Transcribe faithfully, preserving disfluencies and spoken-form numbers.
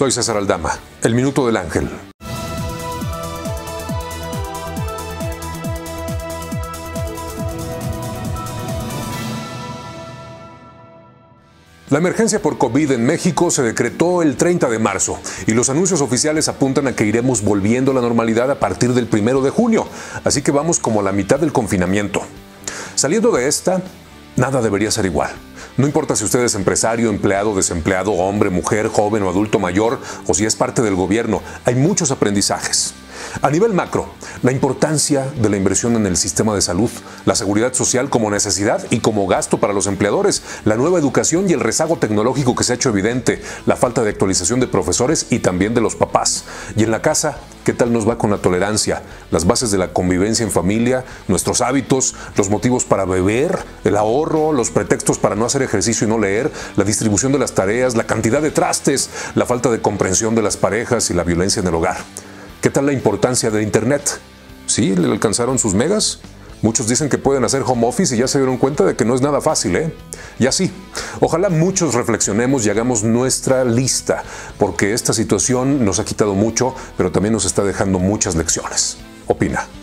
Soy César Aldama, el Minuto del Ángel. La emergencia por COVID en México se decretó el treinta de marzo y los anuncios oficiales apuntan a que iremos volviendo a la normalidad a partir del primero de junio, así que vamos como a la mitad del confinamiento. Saliendo de esta, nada debería ser igual. No importa si usted es empresario, empleado, desempleado, hombre, mujer, joven o adulto mayor, o si es parte del gobierno, hay muchos aprendizajes. A nivel macro, la importancia de la inversión en el sistema de salud, la seguridad social como necesidad y como gasto para los empleadores, la nueva educación y el rezago tecnológico que se ha hecho evidente, la falta de actualización de profesores y también de los papás. Y en la casa, ¿qué tal nos va con la tolerancia, las bases de la convivencia en familia, nuestros hábitos, los motivos para beber, el ahorro, los pretextos para no hacer ejercicio y no leer, la distribución de las tareas, la cantidad de trastes, la falta de comprensión de las parejas y la violencia en el hogar? ¿Qué tal la importancia de Internet? ¿Sí? ¿Le alcanzaron sus megas? Muchos dicen que pueden hacer home office y ya se dieron cuenta de que no es nada fácil, ¿eh? Y así, ojalá muchos reflexionemos y hagamos nuestra lista, porque esta situación nos ha quitado mucho, pero también nos está dejando muchas lecciones. Opina.